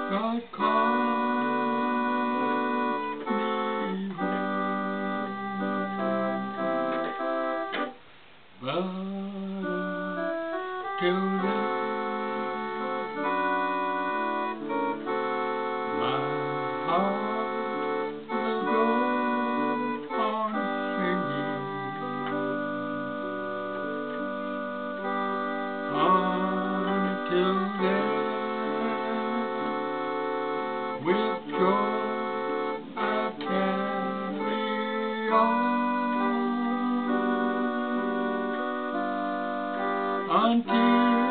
God calls me home, but till then my heart will go on singing until then. With joy I'll carry on until